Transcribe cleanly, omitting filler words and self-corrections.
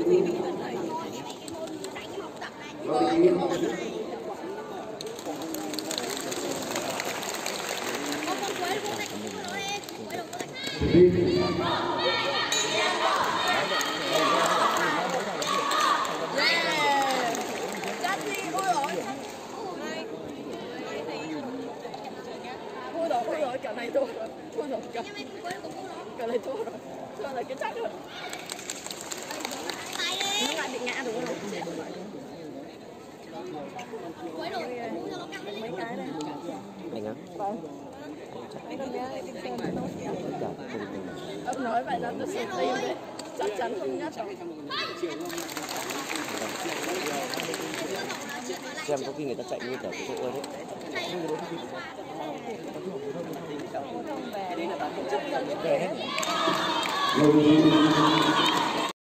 Ôi rồi, cậu này thua rồi. Thua rồi cậu. Cậu này thua rồi. Thua là cái chắc rồi. Nó lại bị ngã đúng không? Mấy cái này. Anh á? Vâng. Ông nói vậy là tôi sẽ tin đấy. Chắc chắn không nhất rồi. Xem có khi người ta chạy như kiểu cái chỗ ấy đấy. Về hết.